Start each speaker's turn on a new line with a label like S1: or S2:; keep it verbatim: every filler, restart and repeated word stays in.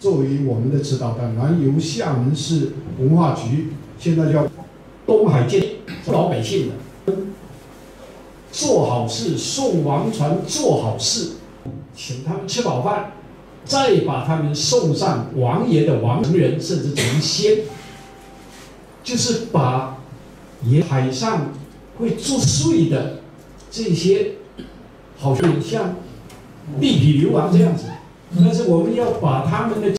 S1: 作为我们的指导单元，由厦门市文化局，现在叫东海建老百姓的，做好事，送王船做好事，请他们吃饱饭，再把他们送上王爷的王成人，甚至成仙，就是把沿海上会作祟的这些，好像像地痞流氓这样子，但是我们要把他们的